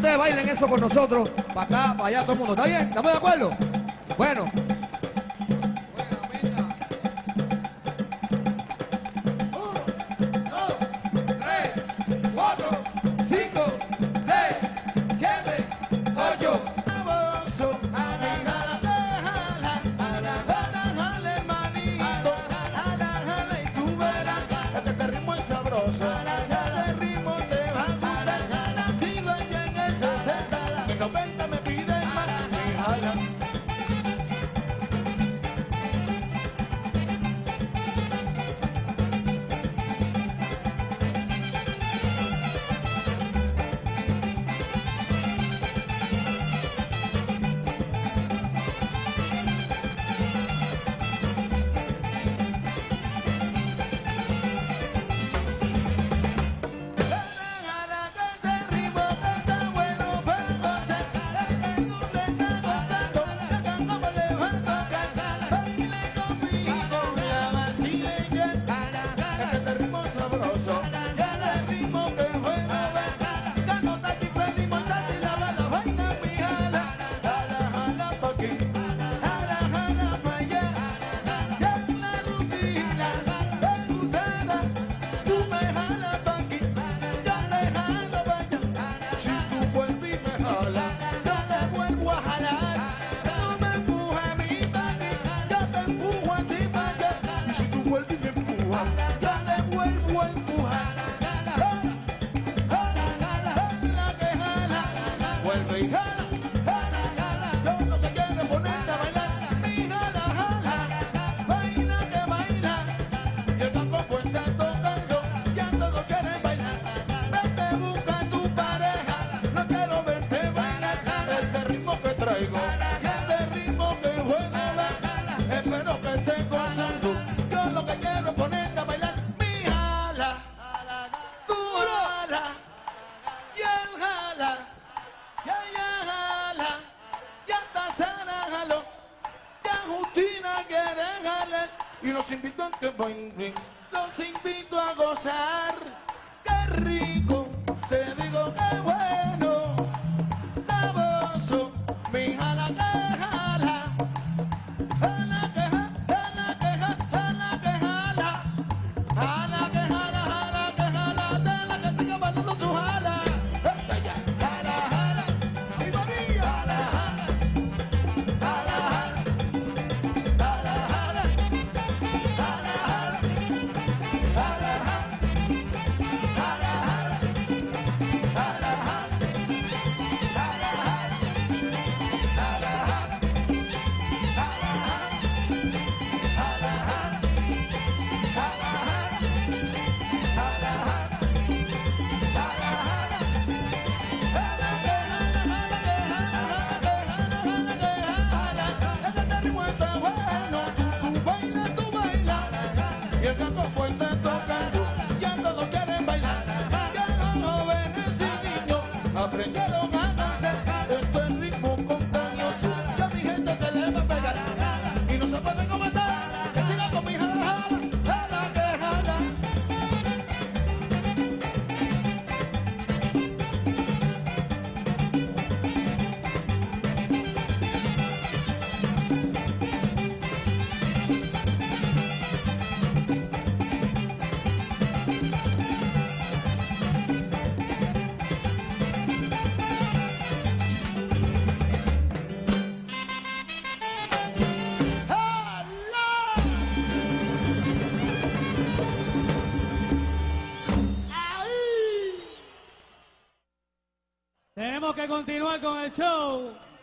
ustedes bailen eso con nosotros, para acá, para allá, todo el mundo. ¿Está bien? ¿Estamos de acuerdo? Bueno. Y los invito a que bailen, los invito a gozar. ¡Qué rico! Te digo qué bueno, sabroso, mi jala que jala, jala que jala, jala que jala, jala que jala, jala que jala, jala que jala, de la que siga bailando su jala. ¡Esa ya! ¡Jala, jala! ¡Ay, María! ¡Jala, jala! ¡Jala, jala! ¡Jala, jala! Y el gato fuerte tocando, ya todos quieren bailar. Ya los jóvenes y niños aprendieron a danzar. Esto es ritmo contagioso, ya mi gente se le va a pegar. Y no se puede comentar, que siga con mi jala, jala, jala que jala. Tenemos que continuar con el show.